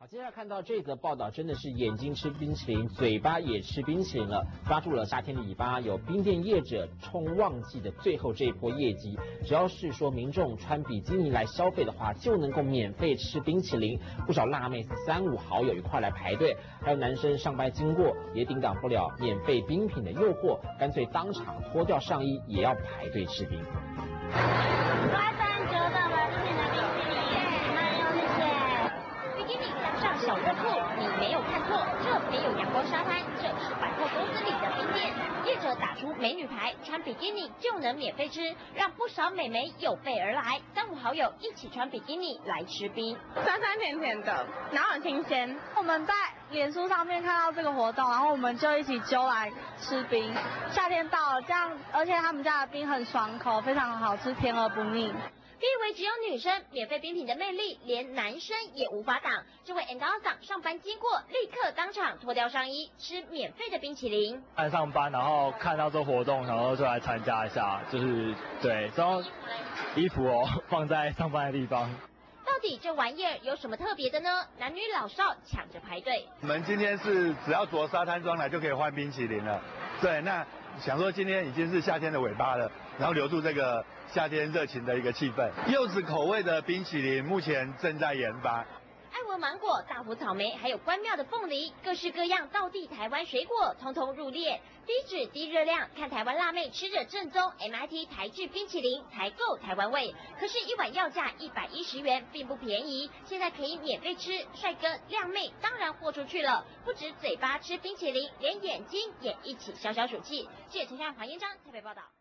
好，接下来看到这则报道，真的是眼睛吃冰淇淋，嘴巴也吃冰淇淋了，抓住了夏天的尾巴。有冰店业者冲旺季的最后这一波业绩，只要是说民众穿比基尼来消费的话，就能够免费吃冰淇淋。不少辣妹3、5好友一块来排队，还有男生上班经过也抵挡不了免费冰品的诱惑，干脆当场脱掉上衣也要排队吃冰。 小热裤，你没有看错，这没有阳光沙滩，这是百货公司里的冰店。业者打出美女牌，穿比基尼就能免费吃，让不少美眉有备而来。3、5好友一起穿比基尼来吃冰， 酸酸甜甜的，然后很新鲜。我们在脸书上面看到这个活动，然后我们就一起揪来吃冰。夏天到了，这样而且他们家的冰很爽口，非常好吃，甜而不腻。 别以为只有女生，免费冰品的魅力连男生也无法挡。这位 Endowson 上班经过，立刻当场脱掉上衣，吃免费的冰淇淋。 上班，然后看到这活动，然后就来参加一下，就是对，然后衣服放在上班的地方。 到底这玩意儿有什么特别的呢？男女老少抢着排队。 我们今天是只要着沙滩装来就可以换冰淇淋了。对，那想说今天已经是夏天的尾巴了，然后留住这个夏天热情的一个气氛。柚子口味的冰淇淋目前正在研发。 爱文芒果、大湖草莓，还有关庙的凤梨，各式各样道地台湾水果，通通入列。低脂低热量，看台湾辣妹吃着正宗 MIT 台制冰淇淋，才够台湾味。可是，一碗要价110元，并不便宜。现在可以免费吃，帅哥靓妹当然豁出去了。不止嘴巴吃冰淇淋，连眼睛也一起消消暑气。记者陈夏、黄彦章台北报道。